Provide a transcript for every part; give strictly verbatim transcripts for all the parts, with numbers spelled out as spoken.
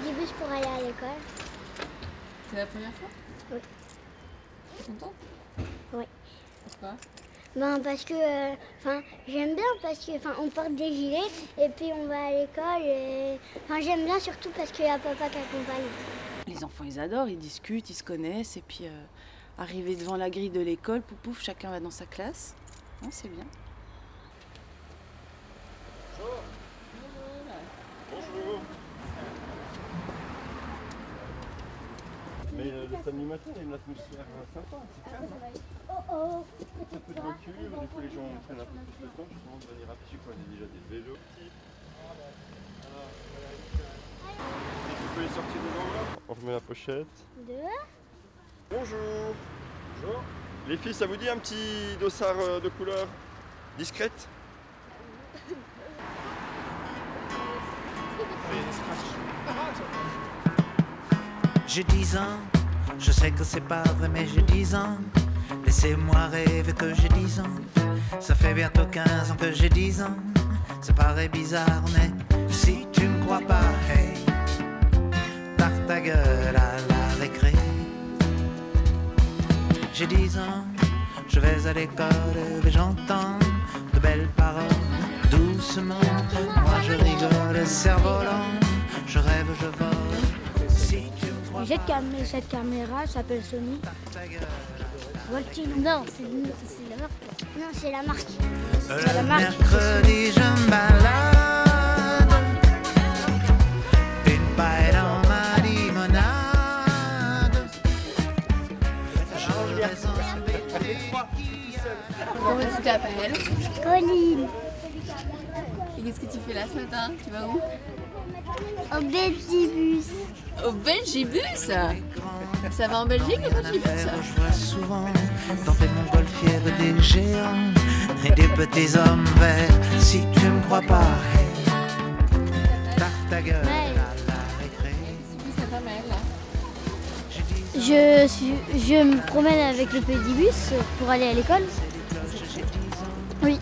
pédibus pour aller à l'école. C'est la première fois? Oui. Tu es contente? Oui. Pourquoi? Ben parce que, enfin, euh, j'aime bien parce que, enfin, on porte des gilets et puis on va à l'école et, enfin, j'aime bien surtout parce qu'il y a papa qui accompagne. Les enfants, ils adorent, ils discutent, ils se connaissent et puis euh, arriver devant la grille de l'école, pouf pouf, chacun va dans sa classe. Non, c'est bien. Bonjour. Bonjour. Mais euh, le samedi matin, il y a une atmosphère sympa, c'est calme. Oh oh. Un peu de voiture, du coup les gens prennent un peu plus de temps justement de venir afficher quoi. Il y a déjà des vélos. Et tu peux les sortir des enveloppes. On remet la pochette. Deux. Bonjour. Bonjour. Les filles, ça vous dit un petit dossard de couleur discrète? J'ai dix ans, je sais que c'est pas vrai mais j'ai dix ans. Laissez-moi rêver que j'ai dix ans. Ça fait bientôt quinze ans que j'ai dix ans. Ça paraît bizarre mais si tu me crois pas, hey, tarte ta gueule à la récré. J'ai dix ans, je vais à l'école et j'entends de belles paroles. Doucement, moi je rigole, cerf-volant, je rêve, je vole. Si tu me crois Cette, pas, cam cette caméra s'appelle Sony. Voltino. Non, c'est la marque. Non, c'est la marque. C'est la le marque. mercredi je me balade, une paille dans ma limonade. Je vais embêter. Comment tu t'appelles? Colline. Et qu'est-ce que tu fais là ce matin? Tu vas où? Au Belgibus. Au Belgibus? Ça va en Belgique ou quand tu fais ça? Je vois souvent tenter mon golfière des géants et des petits hommes verts. Si tu me crois pas, hey, tarte ta gueule Ouais. à la récré. C'est pas mal là. Je, suis, je me promène avec le pédibus pour aller à l'école. Oui.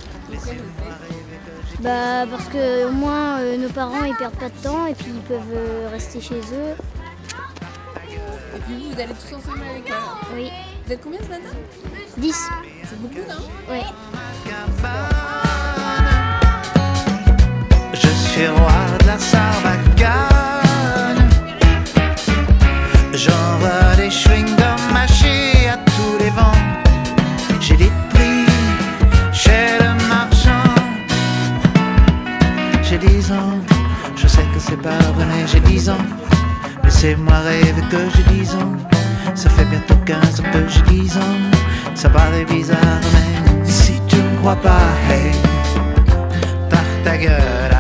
Bah parce que au moins euh, nos parents ils perdent pas de temps et puis ils peuvent euh, rester chez eux. Et puis vous, vous allez tous ensemble à l'école? Oui. Vous êtes combien ce matin? dix. C'est beaucoup, non? Oui. Je suis roi de la sarbacane. J'envoie des chewing-gums mâchés à tous les vents. J'ai des prix chez le marchand. J'ai dix ans, je sais que c'est pas vrai mais j'ai dix ans. Laissez-moi rêver que j'ai dix ans. Ça fait bientôt quinze ans que j'ai dix ans. Ça paraît bizarre mais si tu me crois pas, hey, tarte ta gueule